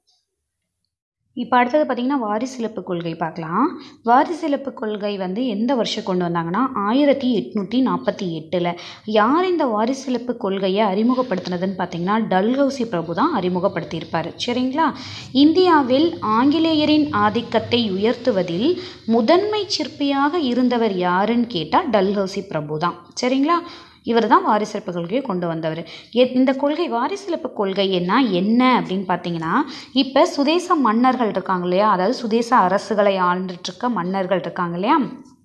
இப்போ அடுத்தது பார்த்திங்கன்னா வாரிசிலப்பு கொள்கை பார்க்கலாம். வாரிசிலப்பு கொள்கை வந்து எந்த வருஷம் கொண்டு வந்தாங்கன்னா ஆயிரத்தி எட்நூற்றி நாற்பத்தி எட்டில். யார் இந்த வாரிசிலப்பு கொள்கையை அறிமுகப்படுத்தினதுன்னு பார்த்திங்கன்னா டல்ஹௌசி பிரபு தான் அறிமுகப்படுத்தியிருப்பார். சரிங்களா? இந்தியாவில் ஆங்கிலேயரின் ஆதிக்கத்தை உயர்த்துவதில் முதன்மை சிற்பியாக இருந்தவர் யாருன்னு கேட்டால் டல்ஹௌசி பிரபு தான். சரிங்களா? இவர் தான் வாரிசிலப்பு கொள்கையை கொண்டு வந்தவர். இந்த கொள்கை வாரிசிலப்பு கொள்கைன்னா என்ன அப்படின்னு பார்த்தீங்கன்னா, இப்போ சுதேச மன்னர்கள் இருக்காங்க இல்லையா, அதாவது சுதேச அரசுகளை ஆண்டுட்டுருக்க மன்னர்கள் இருக்காங்க இல்லையா,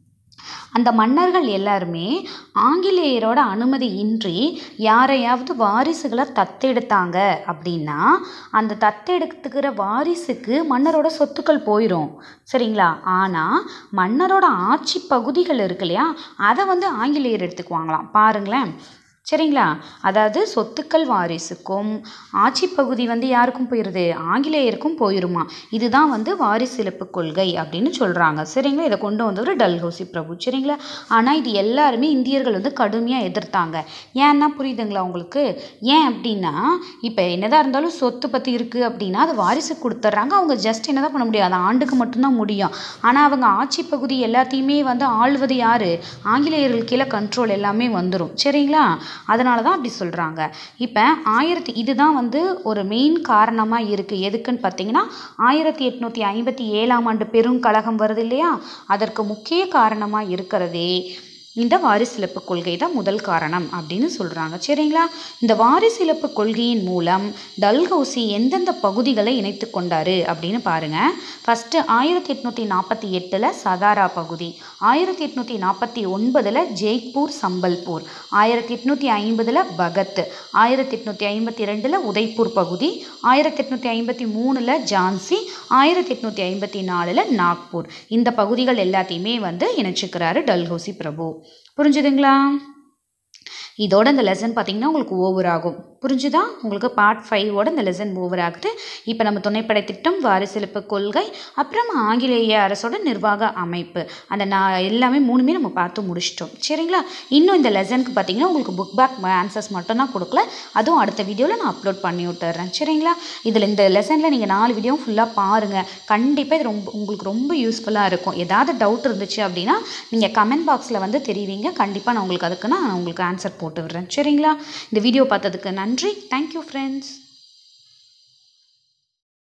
அந்த மன்னர்கள் எல்லாருமே ஆங்கிலேயரோட அனுமதி இன்றி யாரையாவது வாரிசுகளை தத்தெடுத்தாங்க அப்படின்னா அந்த தத்தெடுத்துக்கிற வாரிசுக்கு மன்னரோட சொத்துக்கள் போயிடும். சரிங்களா? ஆனால் மன்னரோட ஆட்சி பகுதிகள் இருக்கு இல்லையா, அதை வந்து ஆங்கிலேயர் எடுத்துக்குவாங்களாம். பாருங்களேன். சரிங்களா? அதாவது சொத்துக்கள் வாரிசுக்கும் ஆட்சி பகுதி வந்து யாருக்கும் போயிடுது, ஆங்கிலேயருக்கும் போயிருமா. இதுதான் வந்து வாரிசிலப்பு கொள்கை அப்படின்னு சொல்கிறாங்க. சரிங்களா? இதை கொண்டு வந்தவர் டல்ஹௌசி பிரபு. சரிங்களா? ஆனால் இது எல்லாருமே இந்தியர்கள் வந்து கடுமையாக எதிர்த்தாங்க. ஏன்னா புரியுதுங்களா உங்களுக்கு? ஏன் அப்படின்னா இப்போ என்னதான் இருந்தாலும் சொத்து பற்றி இருக்குது அப்படின்னா அது வாரிசு கொடுத்துட்றாங்க. அவங்க ஜஸ்ட் என்ன தான் பண்ண முடியும், அது ஆண்டுக்கு மட்டும்தான் முடியும். ஆனால் அவங்க ஆட்சி பகுதி எல்லாத்தையுமே வந்து ஆள்வது யார், ஆங்கிலேயர்கள் கீழே கண்ட்ரோல் எல்லாமே வந்துடும். சரிங்களா? அதனால தான் அப்படி சொல்கிறாங்க. இப்போ ஆயிரத்தி இதுதான் வந்து ஒரு மெயின் காரணமாக இருக்குது. எதுக்குன்னு பார்த்தீங்கன்னா ஆயிரத்தி எட்நூற்றி ஐம்பத்தி ஏழாம் ஆண்டு பெருங்கழகம் வருது இல்லையா, அதற்கு முக்கிய காரணமாக இருக்கிறதே இந்த வாரிசிலப்பு கொள்கை தான் முதல் காரணம் அப்படின்னு சொல்கிறாங்க. சரிங்களா? இந்த வாரிசிலப்பு கொள்கையின் மூலம் டல்ஹௌசி எந்தெந்த பகுதிகளை இணைத்து கொண்டார் அப்படின்னு பாருங்கள். ஃபஸ்ட்டு ஆயிரத்தி எட்நூற்றி நாற்பத்தி எட்டில் சதாரா பகுதி, ஆயிரத்தி எட்நூற்றி நாற்பத்தி ஒன்பதில் ஜெய்ப்பூர் சம்பல்பூர், ஆயிரத்தி எட்நூற்றி ஐம்பதில் பகத், ஆயிரத்தி எட்நூற்றி ஐம்பத்தி ரெண்டில் உதய்பூர் பகுதி, ஆயிரத்தி எட்நூற்றி ஐம்பத்தி மூணில் ஜான்சி, ஆயிரத்தி எட்நூற்றி ஐம்பத்தி நாலில் நாக்பூர். இந்த பகுதிகள் எல்லாத்தையுமே வந்து இணைச்சிக்கிறாரு டல்ஹௌசி பிரபு. புரிஞ்சுதுங்களா? இதோட இந்த லெசன் பார்த்திங்கன்னா உங்களுக்கு ஓவர் ஆகும். புரிஞ்சுதா? உங்களுக்கு பார்ட் ஃபைவோட இந்த லெசன் ஓவர் ஆகுது. இப்போ நம்ம துணைப்படை திட்டம், வாரிசிலப்பு கொள்கை, அப்புறம் ஆங்கிலேய அரசோட நிர்வாக அமைப்பு, அந்த நான் எல்லாமே மூணுமே நம்ம பார்த்து முடிச்சிட்டோம். சரிங்களா? இன்னும் இந்த லெசனுக்கு பார்த்திங்கன்னா உங்களுக்கு புக் பேக் ஆன்சர்ஸ் மட்டும்தான் கொடுக்கல, அதுவும் அடுத்த வீடியோவில் நான் அப்லோட் பண்ணி விட்டுறேன். சரிங்களா? இதில் இந்த லெசனில் நீங்கள் நாலு வீடியோ ஃபுல்லாக பாருங்கள். கண்டிப்பாக இது ரொம்ப உங்களுக்கு ரொம்ப யூஸ்ஃபுல்லாக இருக்கும். ஏதாவது டவுட் இருந்துச்சு அப்படின்னா நீங்கள் கமெண்ட் பாக்ஸில் வந்து தெரிவிங்க. கண்டிப்பாக நான் உங்களுக்கு அதுக்கு நான் உங்களுக்கு ஆன்சர் போட்டு விடுறேன். சரிங்களா? இந்த வீடியோ பார்த்ததுக்கு நன்றி. Thank you friends.